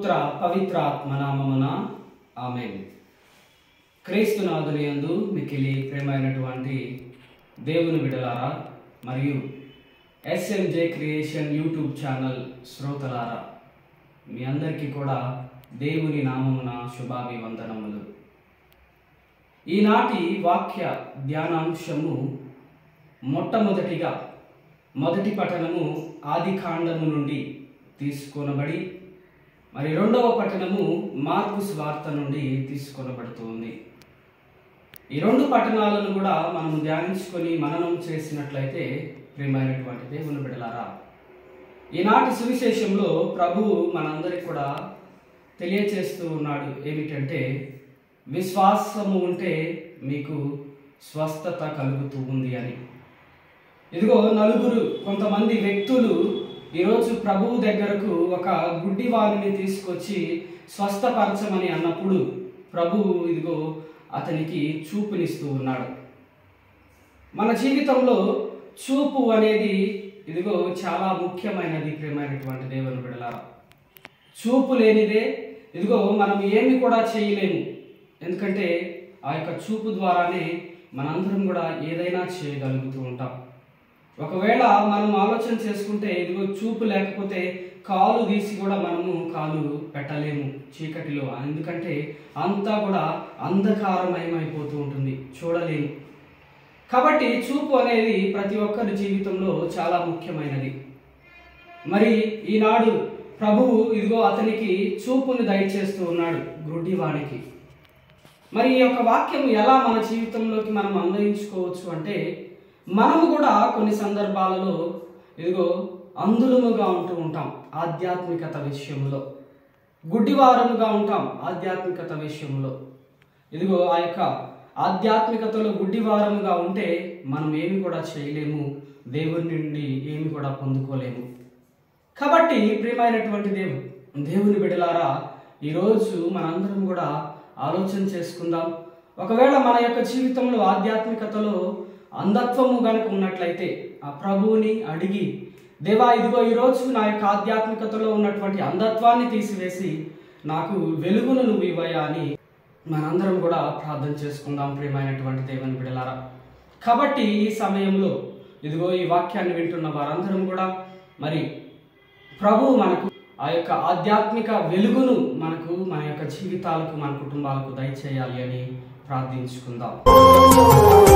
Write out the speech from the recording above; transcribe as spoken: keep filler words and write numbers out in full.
పుత్ర పవిత్ర ఆత్మనామమున ఆమేన్. క్రీస్తునాథుని యందు మిక్కిలి ప్రేమైనటువంటి దేవుని బిడ్డలారా మరియు ఎస్ఎంజే క్రియేషన్ యూట్యూబ్ ఛానల్ శ్రోతలారా, మీ అందరికీ కూడా దేవుని నామమున శుభాభివందనములు. ఈనాటి వాక్య ధ్యానాంశము మొట్టమొదటిగా మొదటి పఠనము ఆది కాండము నుండి తీసుకొనబడి, మరి రెండవ పఠనము మార్కు సువార్త నుండి తీసుకొనబడుతుంది. ఈ రెండు పఠనాలను కూడా మనం ధ్యానించుకొని మననం చేసినట్లయితే ప్రియమైనటువంటి దేవుని బిడ్డలారా, ఈనాటి సువిశేషంలో ప్రభువు మనందరికి కూడా తెలియచేస్తూ ఉన్నాడు. ఏమిటంటే, విశ్వాసము ఉంటే మీకు స్వస్థత కలుగుతూ ఉంది అని. ఇదిగో నలుగురు కొంతమంది వ్యక్తులు ఈరోజు ప్రభువు దగ్గరకు ఒక గుడ్డి వారిని తీసుకొచ్చి స్వస్థపరచమని అన్నప్పుడు ప్రభువు ఇదిగో అతనికి చూపునిస్తూ ఉన్నాడు. మన జీవితంలో చూపు అనేది ఇదిగో చాలా ముఖ్యమైనది ప్రియమైనటువంటి దేవుని బిడ్డలారా. చూపు లేనిదే ఇదిగో మనం ఏమి కూడా చేయలేము. ఎందుకంటే ఆ యొక్క చూపు ద్వారానే మనందరం కూడా ఏదైనా చేయగలుగుతూ ఉంటాం. ఒకవేళ మనం ఆలోచన చేసుకుంటే ఇదిగో చూపు లేకపోతే కాలు తీసి కూడా మనము కాలు పెట్టలేము చీకటిలో. ఎందుకంటే అంతా కూడా అంధకారమయమైపోతూ ఉంటుంది, చూడలేము. కాబట్టి చూపు అనేది ప్రతి ఒక్కరి జీవితంలో చాలా ముఖ్యమైనది. మరి ఈనాడు ప్రభువు ఇదిగో అతనికి చూపును దయచేస్తూ ఉన్నాడు, గుడ్డివానికి. మరి ఈ యొక్క వాక్యం ఎలా మన జీవితంలోకి మనం అన్వయించుకోవచ్చు అంటే, మనము కూడా కొన్ని సందర్భాలలో ఇదిగో అందులముగా ఉంటూ ఉంటాం ఆధ్యాత్మికత విషయంలో, గుడ్డివారముగా ఉంటాం ఆధ్యాత్మికత విషయంలో. ఇదిగో ఆ యొక్క ఆధ్యాత్మికతలో గుడ్డివారముగా ఉంటే మనం ఏమి కూడా చేయలేము, దేవుని నుండి ఏమి కూడా పొందుకోలేము. కాబట్టి ప్రియమైనటువంటి దేవు దేవుని బిడ్డలారా, ఈరోజు మనందరం కూడా ఆలోచన చేసుకుందాం. ఒకవేళ మన యొక్క జీవితంలో ఆధ్యాత్మికతలో అంధత్వము గనుక ఉన్నట్లయితే ఆ ప్రభువుని అడిగి, దేవా ఇదిగో ఈరోజు నా యొక్క ఆధ్యాత్మికతలో ఉన్నటువంటి అంధత్వాన్ని తీసివేసి నాకు వెలుగును నువ్వు ఇవ్వయా అని మనందరం కూడా ప్రార్థన చేసుకుందాం ప్రియమైనటువంటి దేవుని బిడ్డలారా. కాబట్టి ఈ సమయంలో ఇదిగో ఈ వాక్యాన్ని వింటున్న వారందరం కూడా మరి ప్రభువు మనకు ఆ యొక్క ఆధ్యాత్మిక వెలుగును మనకు మన యొక్క జీవితాలకు మన కుటుంబాలకు దయచేయాలి అని ప్రార్థించుకుందాం.